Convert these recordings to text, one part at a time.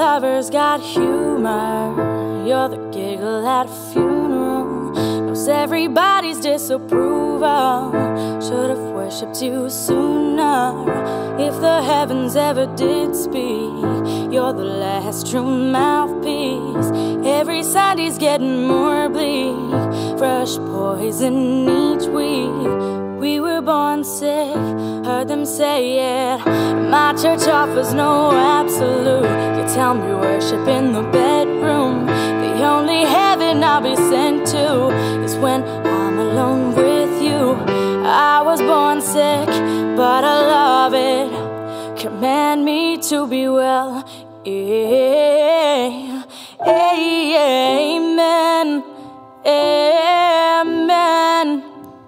lover's got humor. You're the giggle at a funeral. Knows everybody's disapproval. Should've worshipped you sooner. If the heavens ever did speak, you're the last true mouthpiece. Every Sunday's getting more bleak. Fresh poison each week. We were born sick, heard them say it. My church offers no absolute. You tell me worship in the bedroom. The only heaven I'll be sent to is when I'm alone with you. I was born sick, but I love it. Command me to be well. Amen. Amen.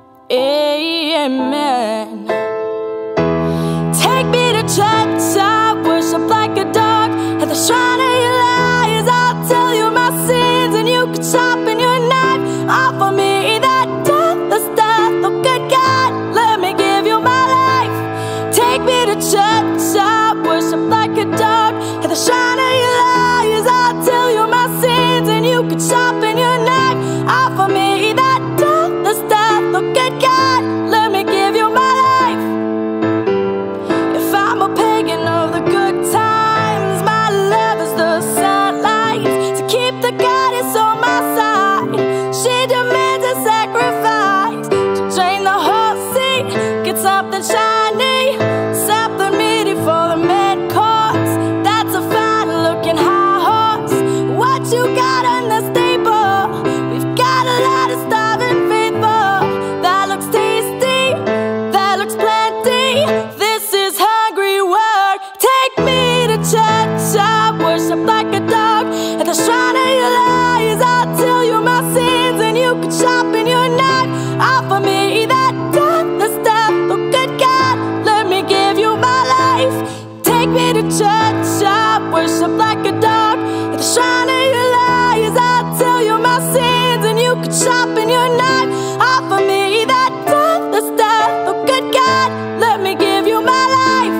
Amen. Take me to church, I worship like a dog. At the shrine of your lies, I'll tell you my sins, and you can sharpen your knife. Offer me that deathless death. Oh good God, let me give you my life. Take me to church, I worship like a dog. At the shrine of your lies, I'll tell you my sins, and you can sharpen your knife. Offer me that deathless death. Oh good God, let me give you my life. If I'm a pagan of the good times, my love is the sunlight to keep the goddess on my side. She demands a sacrifice to drain the Hozier, get something shiny, something meaty for the main course. That's a fine looking high horse. What you got on the stable? We've got a lot of starving faithful. That looks tasty, that looks plenty. This is hungry work. Take me to church, I worship like a dog. At the shrine of your lies, I'll tell you my sins, and you can sharpen your knife. Offer me that deathless death. Oh good God, let me give you my life. Take me to church, I worship like a dog. At the shrine of your lies, I'll tell you my sins, and you can sharpen your knife. Offer me that deathless death. Oh good God, let me give you my life.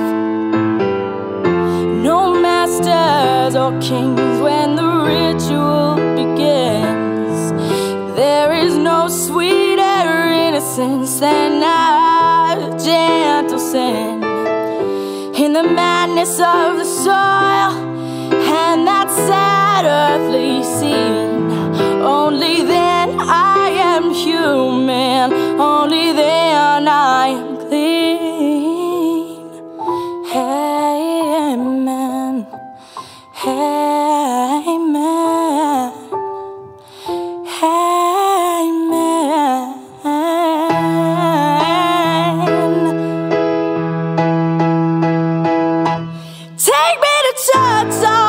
No masters or kings when the ritual begins. There is no sweeter innocence than our gentle sin. In the madness of the soil and that sad earthly scene, only then I am human, only then I am clean. Amen. Amen. Amen. Take me to church.